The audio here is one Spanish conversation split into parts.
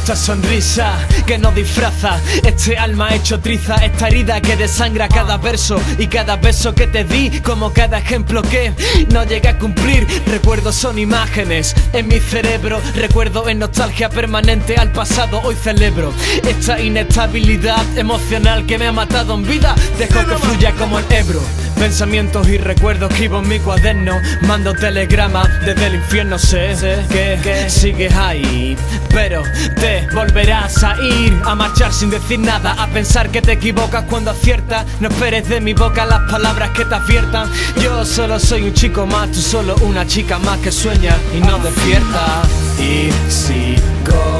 esta sonrisa que no disfraza, este alma hecho triza, esta herida que desangra cada verso y cada beso que te di, como cada ejemplo que no llega a cumplir. Recuerdos son imágenes en mi cerebro, recuerdo en nostalgia permanente al pasado. Hoy celebro esta inestabilidad emocional que me ha matado en vida. Dejo que fluya como el Ebro. Pensamientos y recuerdos escribo en mi cuaderno, mando telegramas desde el infierno. Sé que sigues ahí, pero te volverás a ir, a marchar sin decir nada, a pensar que te equivocas cuando aciertas. No esperes de mi boca las palabras que te adviertan. Yo solo soy un chico más, tú solo una chica más que sueña y no despierta. Y sigo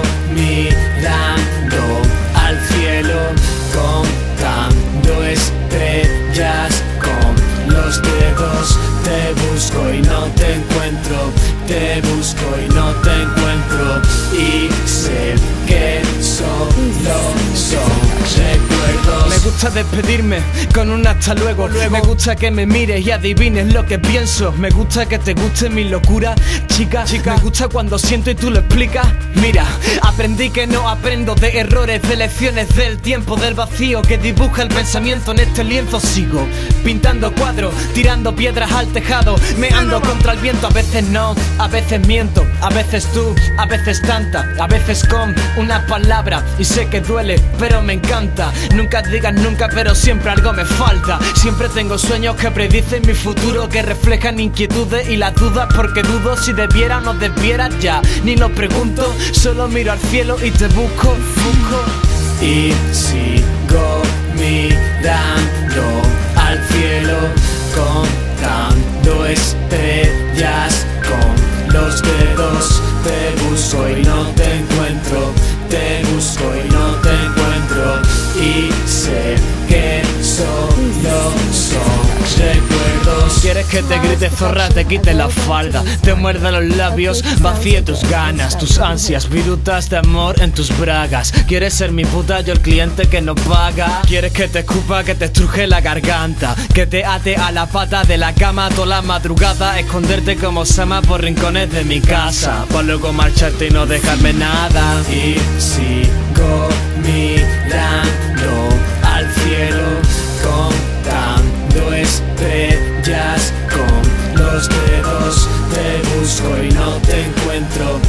mirando al cielo, contando estrellas con los dedos. Te busco y no te encuentro, te busco y no te encuentro. Y sé que solo son recuerdos. Me gusta despedirme con un hasta luego. Me gusta que me mires y adivines lo que pienso. Me gusta que te guste mi locura, chica. Me gusta cuando siento y tú lo explicas. Mira, aprendí que no aprendo de errores, de lecciones del tiempo, del vacío que dibuja el pensamiento en este lienzo. Sigo pintando cuadros, tirando piedras al tejado, me ando contra el viento. A veces no, a veces miento, a veces tú, a veces tanta, a veces con una palabra. Y sé que duele, pero me encanta. Nunca digas nunca, pero siempre algo me falta. Siempre tengo sueños que predicen mi futuro, que reflejan inquietudes y las dudas, porque dudo si debiera o no debiera ya. Ni lo pregunto, solo miro al cielo y te busco. Y sigo mirando al cielo, contando estrellas con los dedos. Te busco y no te encuentro, te busco y no te encuentro. Y sé que solo son recuerdos. Quieres que te grite zorra, te quite la falda, te muerda los labios, vacíe tus ganas, tus ansias, virutas de amor en tus bragas. Quieres ser mi puta, yo el cliente que no paga. Quieres que te escupa, que te estruje la garganta, que te ate a la pata de la cama toda la madrugada, esconderte como Sama por rincones de mi casa, para luego marcharte y no dejarme nada. Y sigo mirando al cielo, contando estrellas con los dedos. Te busco y no te encuentro,